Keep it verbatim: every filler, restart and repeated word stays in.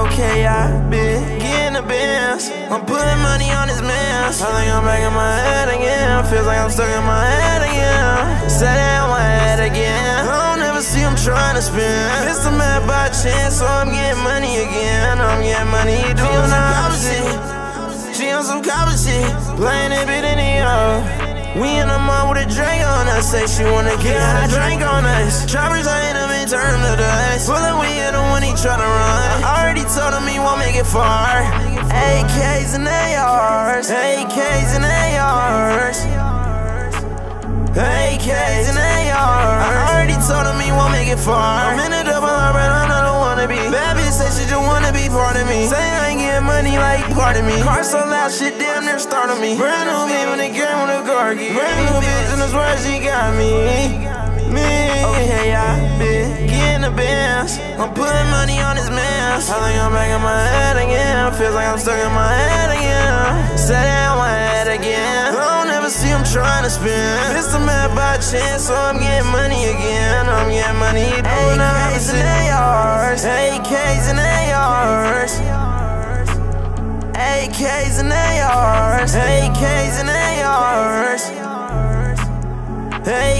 Okay, I been getting the bands. I'm putting money on this man. I think I'm back in my head again. Feels like I'm stuck in my head again. Set it in my head again. I don't ever see I'm trying to spend. Missed a man by chance, so I'm getting money again. I'm getting money, you doing the opposite. She on some copper shit, playing that bit in the air. We in the mall with a drink on us. Say she wanna get high, drink on us. Choppers, I hit him and turn him to dust. Pulling we hit him when he tryna run. I already told him he won't make it far. A Ks and A Rs, A Ks and A Rs, A Ks and A Rs. I already told him he won't make it far. I'm in a double R, but I'm not a wannabe. Bad bitch say she just wanna be part of me. Say I ain't getting money like part of me. Car so loud, shit damn near startled me. Brand new beat when they game with a car key. Brand new bitch in this world, she got me. Me. Okay, I been getting the bands. I'm putting money on this man. I think I'm back in my head again. Feels like I'm stuck in my head again. Set it in my head again. I don't ever see I'm trying to spend. Missed a man by chance, so I'm getting money again. I'm getting money, doing the opposite. A Ks and A Rs, A Ks and A Rs, A Ks and A Rs, A Ks and A Rs, A